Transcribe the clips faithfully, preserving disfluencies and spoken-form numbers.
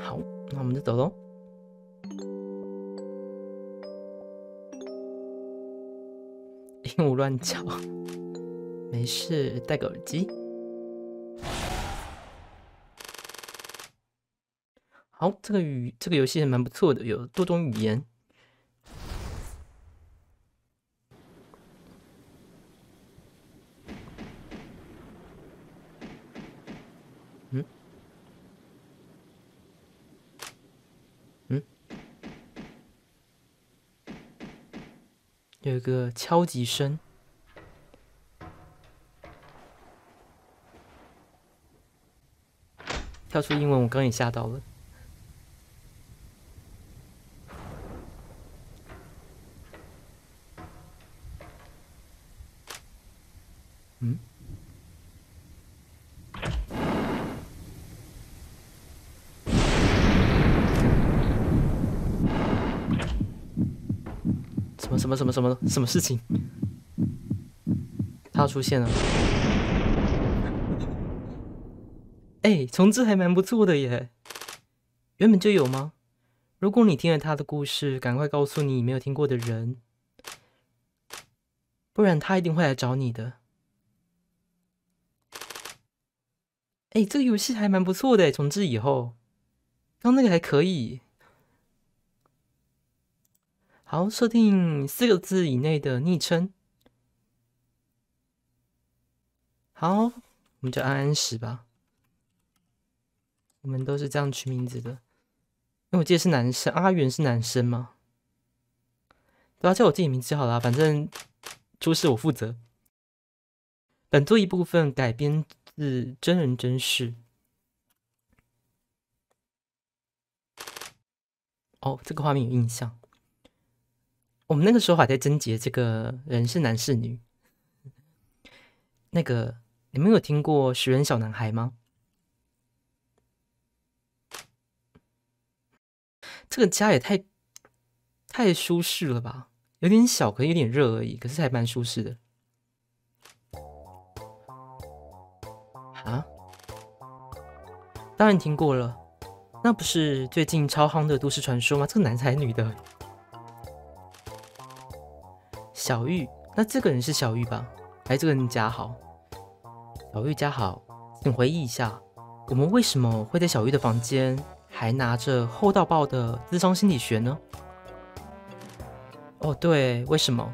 好，那我们就走喽。鹦鹉乱叫，没事，戴个耳机。好，这个语这个游戏还蛮不错的，有多种语言。嗯嗯，有一个敲击声。跳出英文，我刚也吓到了。嗯，什么什么什么什么什么事情？它要出现了。哎、欸，重置还蛮不错的耶。原本就有吗？如果你听了他的故事，赶快告诉你没有听过的人，不然他一定会来找你的。哎、欸，这个游戏还蛮不错的，重置以后，刚那个还可以。好，设定四个字以内的昵称。好，我们就安安石吧。我们都是这样取名字的，因为我记得是男生，阿元是男生吗？对啊，叫我自己名字就好啦，反正出事我负责。本作一部分改编自真人真事。哦，这个画面有印象。我们那个时候还在贞洁这个人是男是女。那个，你们有听过食人小男孩吗？这个家也太太舒适了吧，有点小，可能有点热而已，可是还蛮舒适的。啊？当然听过了，那不是最近超夯的都市传说吗？这个男才女的？小玉，那这个人是小玉吧？还是这个人嘉豪？小玉嘉豪，请回忆一下，我们为什么会在小玉的房间还拿着厚到爆的諮商心理学呢？哦，对，为什么？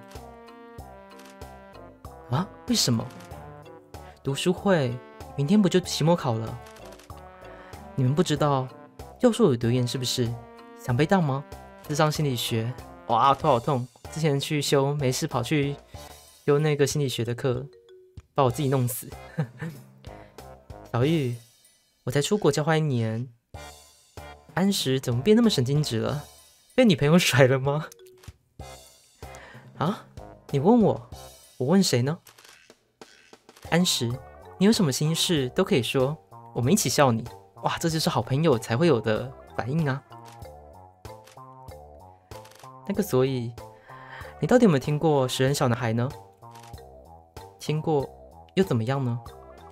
啊？为什么？读书会明天不就期末考了？你们不知道教授有留言是不是？想被当吗？諮商心理学，哇，头好痛！之前去修，没事跑去修那个心理学的课，把我自己弄死。小玉，我才出国交换一年，安石怎么变那么神经质了？被女朋友甩了吗？啊？你问我，我问谁呢？安石，你有什么心事都可以说，我们一起笑你。哇，这就是好朋友才会有的反应啊！那个，所以你到底有没有听过食人小男孩呢？听过又怎么样呢？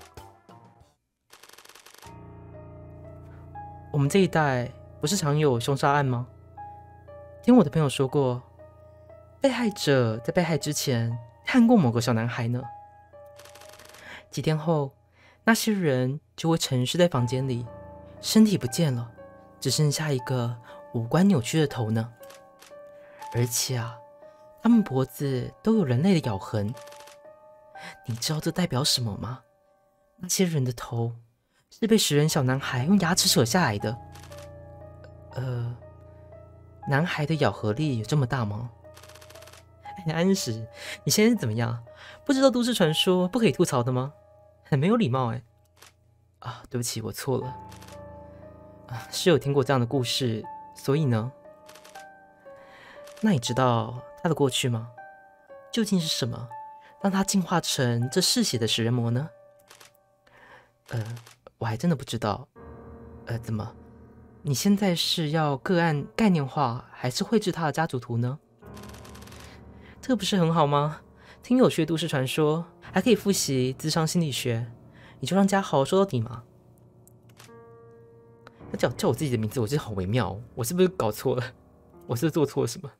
我们这一代不是常有凶杀案吗？听我的朋友说过，被害者在被害之前看过某个小男孩呢。几天后，那些人就会沉尸在房间里，身体不见了，只剩下一个五官扭曲的头呢。而且啊，他们脖子都有人类的咬痕。你知道这代表什么吗？那些人的头是被食人小男孩用牙齿扯下来的。呃，男孩的咬合力有这么大吗？哎，安石，你现在是怎么样？不知道都市传说不可以吐槽的吗？很没有礼貌哎！啊，对不起，我错了。啊，是有听过这样的故事，所以呢？那你知道他的过去吗？究竟是什么让他进化成这嗜血的食人魔呢？呃，我还真的不知道。呃，怎么？你现在是要个案概念化，还是绘制他的家族图呢？这不是很好吗？听有趣的都市传说，还可以复习諮商心理学，你就让嘉豪说到底嘛。 他叫叫我自己的名字，我觉得好微妙、哦，我是不是搞错了？我是不是做错了什么？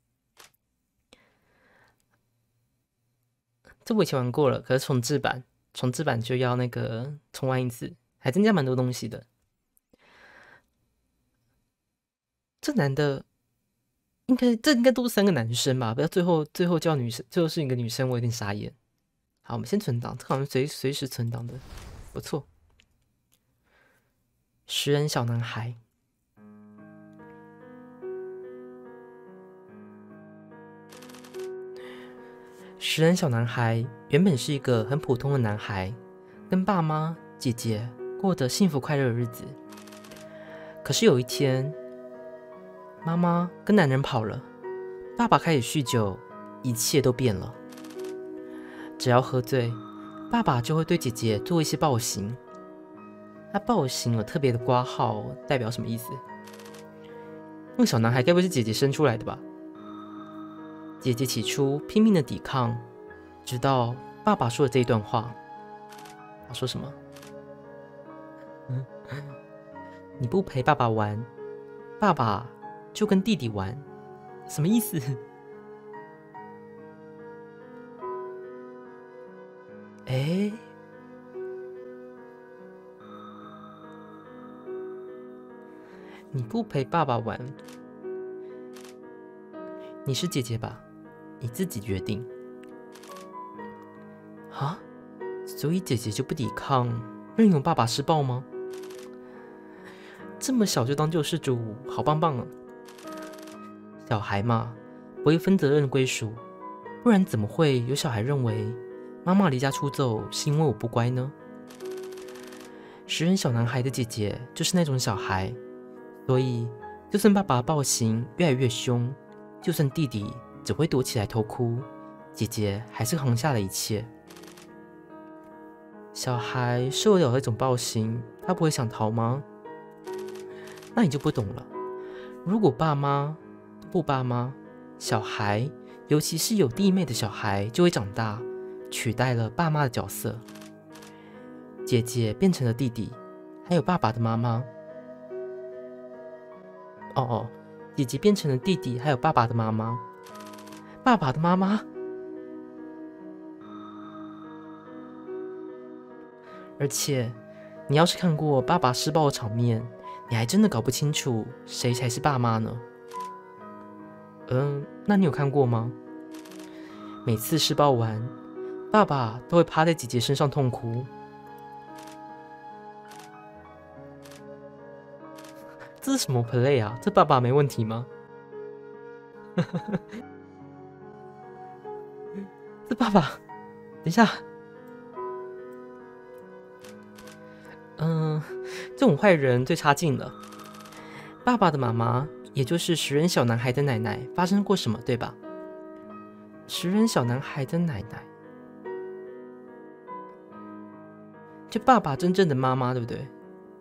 这我以前玩过了，可是重置版，重置版就要那个重玩一次，还增加蛮多东西的。这男的应该这应该都是三个男生吧？不要最后最后叫女生，最后是一个女生，我有点傻眼。好，我们先存档，这好像随随时存档的，不错。食人小男孩。食人小男孩原本是一个很普通的男孩，跟爸妈、姐姐过得幸福快乐的日子。可是有一天，妈妈跟男人跑了，爸爸开始酗酒，一切都变了。只要喝醉，爸爸就会对姐姐做一些暴行。他暴行有特别的括号，代表什么意思？那个小男孩该不会是姐姐生出来的吧？姐姐起初拼命的抵抗，直到爸爸说了这一段话。他说什么？嗯，你不陪爸爸玩，爸爸就跟弟弟玩，什么意思？哎，你不陪爸爸玩，你是姐姐吧？你自己决定。啊？所以姐姐就不抵抗，任由爸爸施暴吗？这么小就当救世主，好棒棒啊！小孩嘛，不会分责任归属，不然怎么会有小孩认为妈妈离家出走是因为我不乖呢？食人小男孩的姐姐就是那种小孩，所以就算爸爸暴行越来越凶，就算弟弟只会躲起来偷哭，姐姐还是扛下了一切。小孩受得了那种暴行，他不会想逃吗？那你就不懂了。如果爸妈不爸妈，小孩，尤其是有弟妹的小孩，就会长大，取代了爸妈的角色。姐姐变成了弟弟，还有爸爸的妈妈。哦哦，姐姐变成了弟弟，还有爸爸的妈妈。爸爸的妈妈。而且，你要是看过爸爸施暴的场面，你还真的搞不清楚谁才是爸妈呢。嗯，那你有看过吗？每次施暴完，爸爸都会趴在姐姐身上痛哭。这是什么 play 啊？这爸爸没问题吗？这爸爸，等一下。嗯，这种坏人最差劲了。爸爸的妈妈，也就是食人小男孩的奶奶，发生过什么，对吧？食人小男孩的奶奶，就爸爸真正的妈妈，对不对？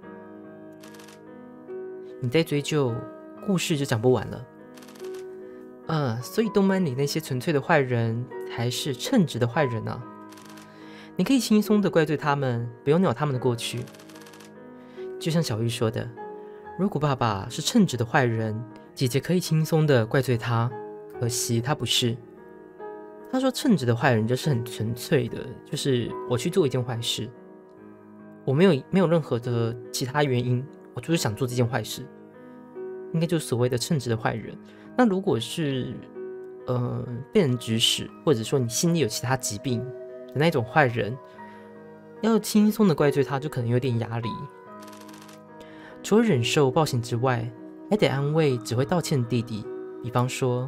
你再追究，故事就讲不完了。呃，所以动漫里那些纯粹的坏人，才是称职的坏人啊。你可以轻松的怪罪他们，不用鸟他们的过去。就像小玉说的，如果爸爸是称职的坏人，姐姐可以轻松的怪罪他，可惜他不是。他说称职的坏人就是很纯粹的，就是我去做一件坏事，我没有没有任何的其他原因，我就是想做这件坏事，应该就是所谓的称职的坏人。那如果是呃被人指使，或者说你心里有其他疾病的那种坏人，要轻松的怪罪他，就可能有点压力。除了忍受暴行之外，还得安慰只会道歉的弟弟，比方说：“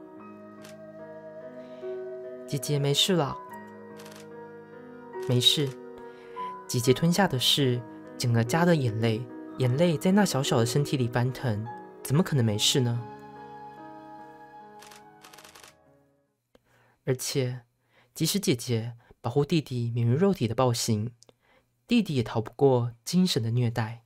姐姐没事啦，没事。”姐姐吞下的是整个家的眼泪，眼泪在那小小的身体里翻腾，怎么可能没事呢？而且，即使姐姐保护弟弟免于肉体的暴行，弟弟也逃不过精神的虐待。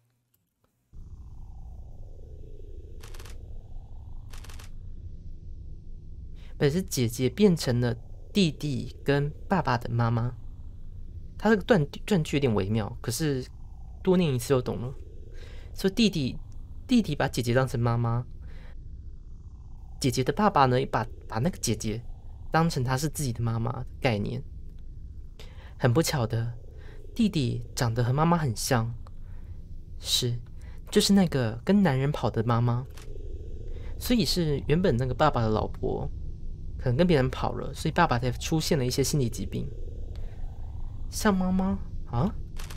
本是姐姐变成了弟弟跟爸爸的妈妈，他这个断断句有点微妙，可是多念一次就懂了。 所以弟弟弟弟把姐姐当成妈妈，姐姐的爸爸呢，把把那个姐姐当成她是自己的妈妈的概念。很不巧的，弟弟长得和妈妈很像，是就是那个跟男人跑的妈妈，所以是原本那个爸爸的老婆可能跟别人跑了，所以爸爸才出现了一些心理疾病。像妈妈啊？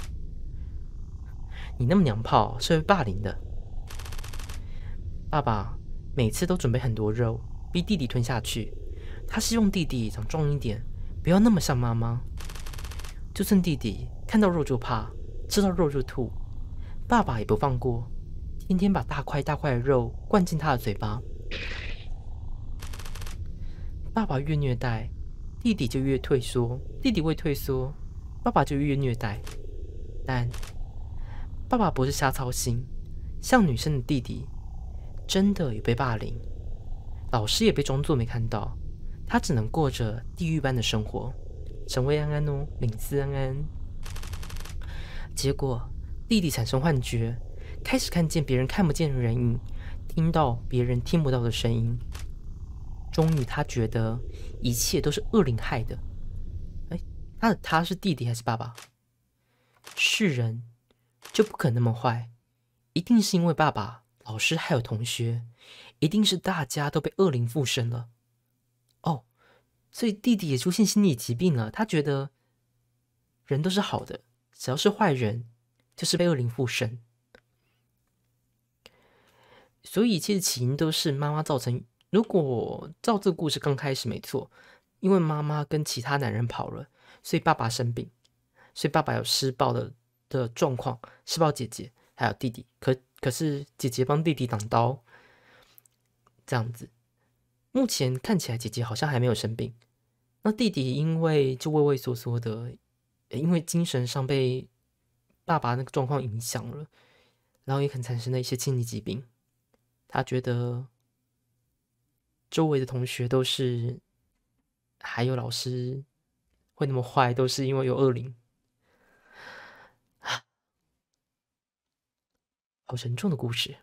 你那么娘炮是会霸凌的。爸爸每次都准备很多肉，逼弟弟吞下去。他希望弟弟长壮一点，不要那么像妈妈。就算弟弟看到肉就怕，吃到肉就吐，爸爸也不放过，天天把大块大块的肉灌进他的嘴巴。爸爸越虐待，弟弟就越退缩；弟弟越退缩，爸爸就越虐待。但爸爸不是瞎操心，像女生的弟弟真的也被霸凌，老师也被装作没看到，他只能过着地狱般的生活。神位安安哦，领司安安。结果弟弟产生幻觉，开始看见别人看不见的人影，听到别人听不到的声音。终于他觉得一切都是恶灵害的。哎，他的他是弟弟还是爸爸？是人就不可能那么坏，一定是因为爸爸、老师还有同学，一定是大家都被恶灵附身了。哦，所以弟弟也出现心理疾病了。他觉得人都是好的，只要是坏人就是被恶灵附身。所以一切起因都是妈妈造成。如果照这个故事刚开始没错，因为妈妈跟其他男人跑了，所以爸爸生病，所以爸爸有施暴的的状况，施暴姐姐还有弟弟。可可是姐姐帮弟弟挡刀，这样子。目前看起来姐姐好像还没有生病，那弟弟因为就畏畏缩缩的，因为精神上被爸爸那个状况影响了，然后也可能产生了一些心理疾病。他觉得周围的同学都是，还有老师会那么坏，都是因为有恶灵。好沉重的故事。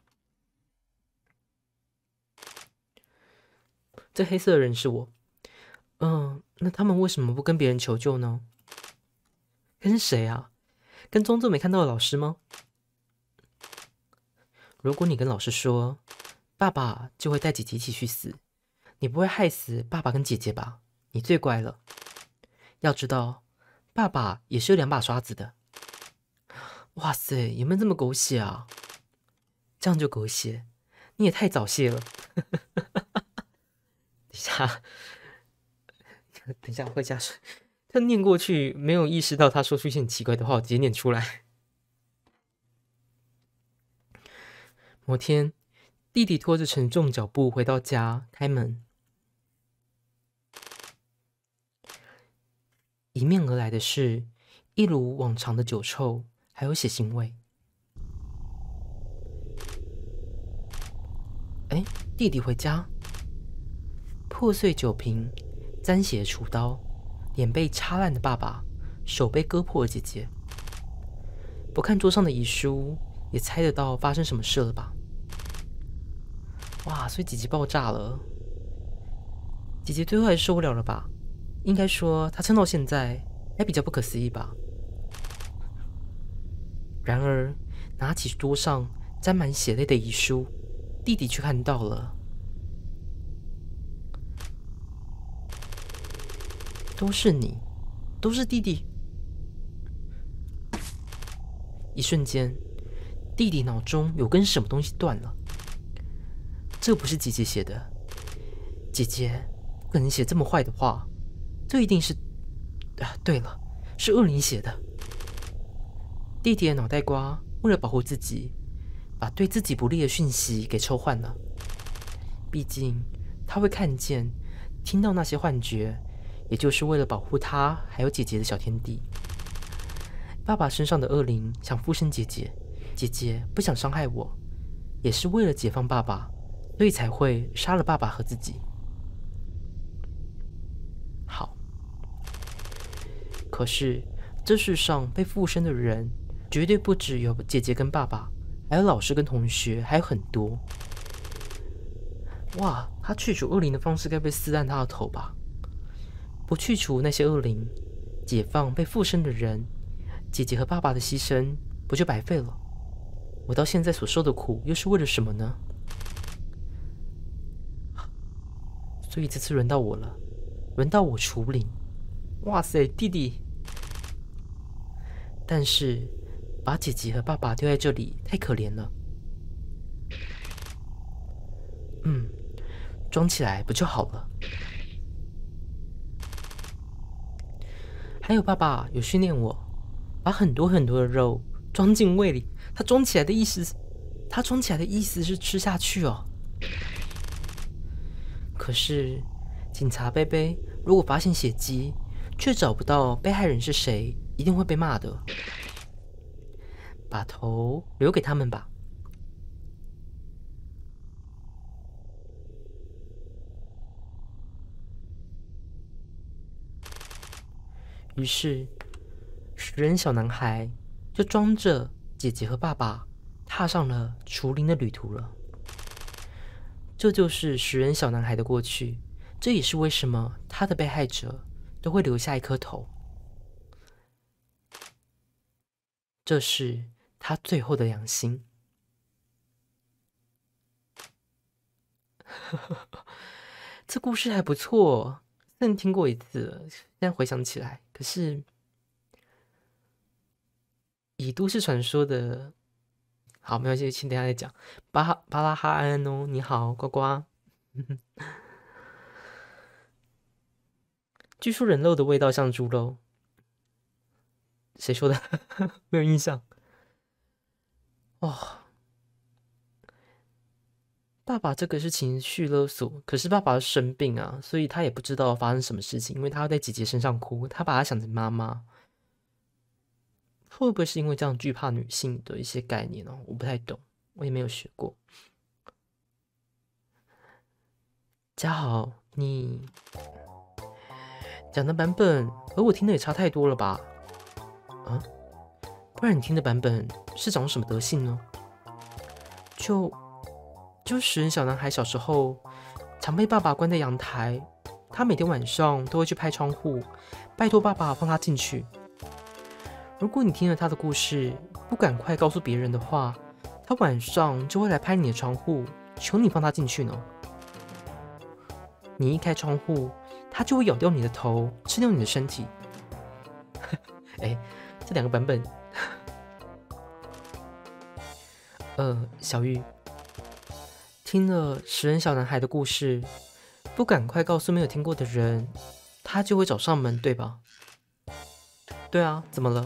这黑色的人是我。嗯，那他们为什么不跟别人求救呢？跟谁啊？跟装作没看到的老师吗？如果你跟老师说，爸爸就会带姐姐一起去死，你不会害死爸爸跟姐姐吧？你最乖了。要知道，爸爸也是有两把刷子的。哇塞，有没有这么狗血啊？这样就狗血，你也太早泄了。等一下，等一下，会加水。他念过去，没有意识到他说出一些很奇怪的话，我直接念出来。某天，弟弟拖着沉重脚步回到家，开门，迎面而来的是一如往常的酒臭，还有血腥味。哎，弟弟回家，破碎酒瓶，沾血的厨刀，脸被插烂的爸爸，手被割破的姐姐。不看桌上的遗书，也猜得到发生什么事了吧？哇，所以姐姐爆炸了。姐姐最后还受不了了吧？应该说她撑到现在还比较不可思议吧。然而，拿起桌上沾满血泪的遗书，弟弟却看到了，都是你，都是弟弟。一瞬间，弟弟脑中有根什么东西断了。这不是姐姐写的，姐姐不可能写这么坏的话，这一定是……啊，对了，是恶灵写的。弟弟的脑袋瓜为了保护自己，把对自己不利的讯息给抽换了。毕竟他会看见、听到那些幻觉，也就是为了保护他还有姐姐的小天地。爸爸身上的恶灵想附身姐姐，姐姐不想伤害我，也是为了解放爸爸，所以才会杀了爸爸和自己。好，可是这世上被附身的人绝对不只有姐姐跟爸爸， 还有老师跟同学，还有很多。哇，他去除恶灵的方式该不会撕烂他的头吧？不去除那些恶灵，解放被附身的人，姐姐和爸爸的牺牲不就白费了？我到现在所受的苦又是为了什么呢？所以这次轮到我了，轮到我除灵。哇塞，弟弟！但是把姐姐和爸爸丢在这里太可怜了。嗯，装起来不就好了？还有爸爸有训练我，把很多很多的肉装进胃里。他装起来的意思，他装起来的意思是吃下去哦。可是警察贝贝如果发现血迹，却找不到被害人是谁，一定会被骂的。把头留给他们吧。于是，食人小男孩就装着姐姐和爸爸，踏上了除灵的旅途了。这就是食人小男孩的过去，这也是为什么他的被害者都会留下一颗头。这是他最后的良心。这故事还不错，虽然听过一次了，现在回想起来，可是以都市传说的，好，没关系，请等一下再讲。巴哈巴拉哈安哦，你好，呱呱。据说人肉的味道像猪肉，谁说的？没有印象。哦，爸爸这个是情绪勒索，可是爸爸生病啊，所以他也不知道发生什么事情，因为他在姐姐身上哭，他把她想成妈妈。会不会是因为这样惧怕女性的一些概念呢、哦？我不太懂，我也没有学过。嘉豪，你讲的版本和我听的也差太多了吧？啊，不然你听的版本是长什么德性呢？就就食人小男孩小时候常被爸爸关在阳台，他每天晚上都会去拍窗户，拜托爸爸放他进去。如果你听了他的故事，不赶快告诉别人的话，他晚上就会来拍你的窗户，求你放他进去呢。你一开窗户，他就会咬掉你的头，吃掉你的身体。哎，这两个版本，呃，小玉听了食人小男孩的故事，不赶快告诉没有听过的人，他就会找上门，对吧？对啊，怎么了？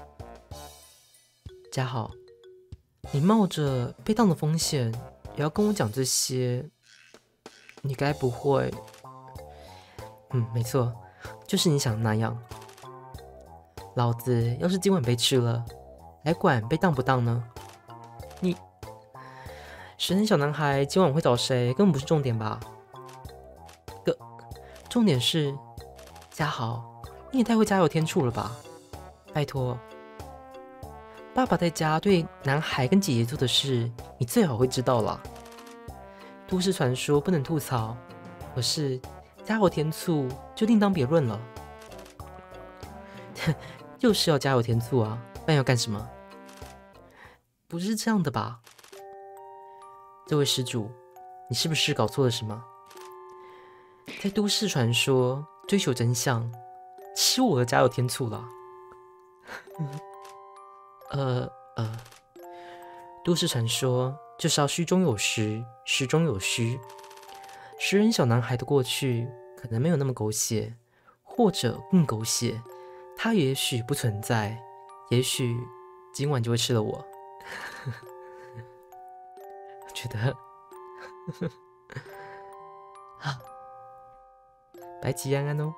嘉豪，你冒着被当的风险，也要跟我讲这些，你该不会……嗯，没错，就是你想的那样。老子要是今晚被吃了，还管被当不当呢？你食人小男孩今晚会找谁，根本不是重点吧？个重点是，嘉豪，你也太会加油添醋了吧？拜托。爸爸在家对男孩跟姐姐做的事，你最好会知道啦。都市传说不能吐槽，可是加油添醋就另当别论了。就是要加油添醋啊，不然要干什么？不是这样的吧？这位施主，你是不是搞错了什么？在都市传说追求真相，是我的加油添醋啦。呃呃，都市传说就是要虚中有实，实中有虚。食人小男孩的过去可能没有那么狗血，或者更狗血，他也许不存在，也许今晚就会吃了我。觉得啊，白吉安安哦。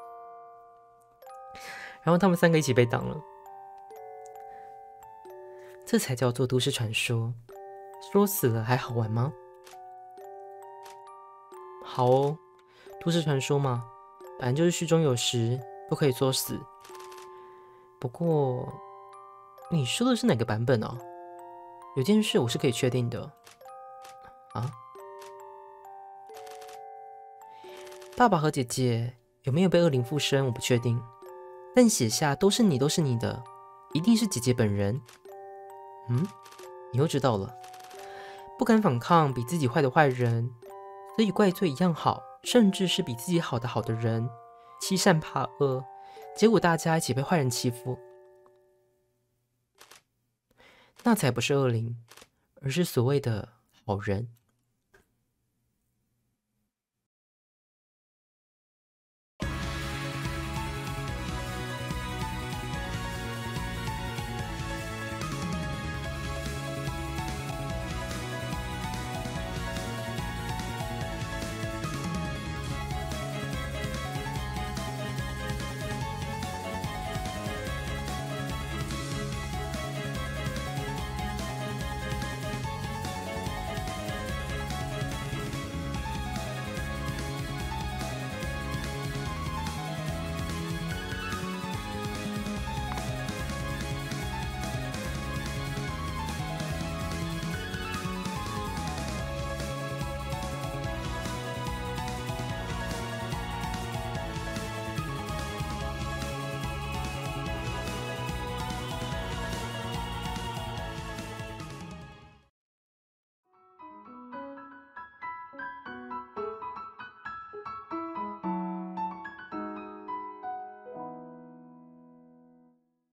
然后他们三个一起被挡了。这才叫做都市传说，说死了还好玩吗？好哦，都市传说嘛，本来就是虚中有实，不可以作死。不过，你说的是哪个版本啊？ 有件事我是可以确定的。啊？爸爸和姐姐有没有被恶灵附身，我不确定。但写下都是你，都是你的，一定是姐姐本人。嗯，你又知道了。不敢反抗比自己坏的坏人，所以怪罪一样好，甚至是比自己好的好的人，欺善怕恶，结果大家一起被坏人欺负。那才不是恶灵，而是所谓的好人。